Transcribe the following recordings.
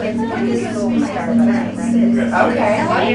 Okay.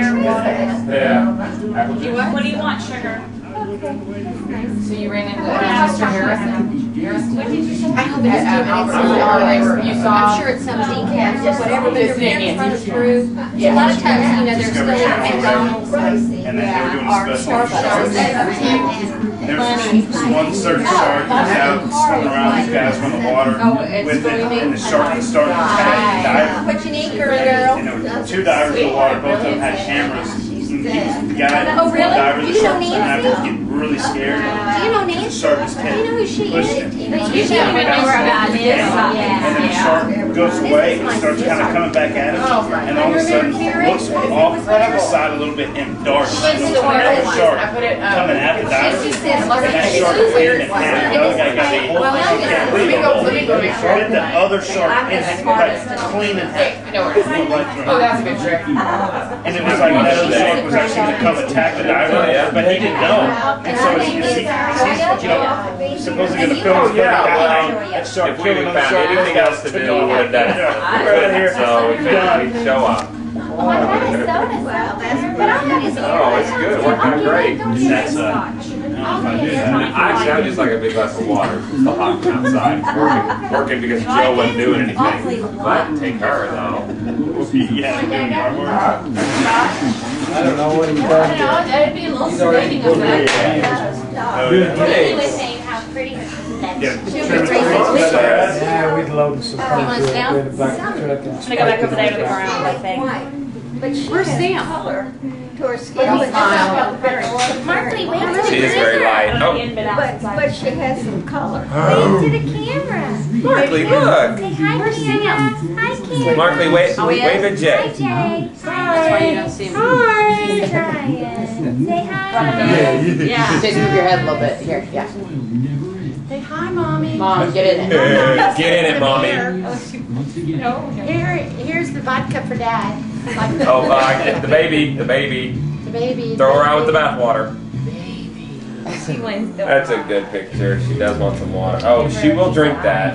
Yeah. What do you want, sugar? So you ran into Mr. Harrison? What did you say? I hope At Albert, you saw? I'm sure it's some decaf, just whatever, but your parents run us through. A lot of times, you know, they're still at McDonald's. And then they were doing special there was one certain shark that was out swimming around these guys from the water with it, and the shark was starting to attack the diver. What you need, girl? And there were two divers in the water, both of them had cameras. The guy, Oh, really? diver, Do the you know shark was Nancy? getting really scared. Do you know Nancy? The shark was Do you know who she is? You should remember about this. And then the shark goes away and starts kind of coming back at him. And all of a sudden, looks off to the side a little bit and darts. The shark coming at the diver. And that shark cleared in half. The other guy got a hold of it. He can't believe it. Hit the other shark in half, clean in half. Oh, that's a good trick. And it was like that other shark was actually going to come attack the diver, but he didn't know. And so he's supposedly going to film his that shark if we had found anything else to do, we would have done it. Right here. So we figured we'd show up. Oh, it's good. It worked out great. That's Actually, I would just like a big glass of water. It's the hot outside. Working because Joe wasn't doing anything. Glad to take her, though. Yeah, doing yard work. I don't know what he's done. That'd be a little sedating effect. Hey. Yeah, we'd load some wants punch down? in the back of the truck. I'm gonna go back over there to the ground, I think. Where's Sam? To her skin. Markely, wait to the She is very light. Oh, But she has some color. Wave to the camera. Markely, look. Say hi, Sam. Hi, Kim. Markely, wave at Hi, Jay. Jay. That's why you don't see me. Hi. Say hi. Yeah. Just move your head a little bit. Here, yeah. Say hi, Mommy. Mom, get in it. Get in it, Mommy. Here's the vodka for Dad. Oh, the baby. The baby. Throw her out with the bathwater. She wins the That's a good picture. She does want some water. Oh, she will drink that.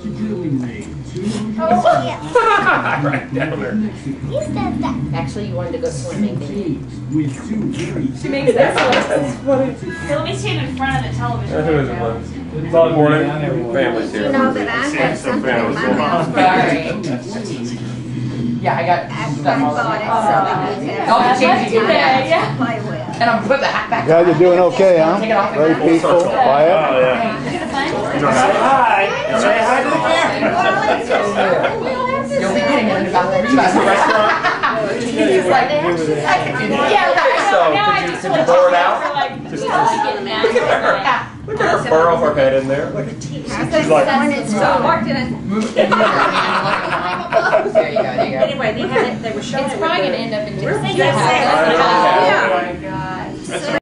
Oh, yeah. Right down there. You said that. Actually, you wanted to go swimming, didn't you? She makes that funny. Here, let me stand in front of the television. Who is it, Liz? Good morning. Family's here. You know that I have something in my house. Sorry. Yeah, I got After stuff I all bought it, over. so Oh, you changed it today, yeah. play with. And I'm putting the hat back. Guys are doing okay, huh? Take it off. Very peaceful, Oh, quiet. yeah. Say hi. Say hi to the camera. You'll be getting it in about 3 months. He's like, yeah, So, could you pour it out? Look at her. Look at her burrow her head in there. Look at She's like, When it's marked in it. There you go, there you go. Anyway, they had it, they were showing It's it. probably going to end up in different. Yeah. Oh my God.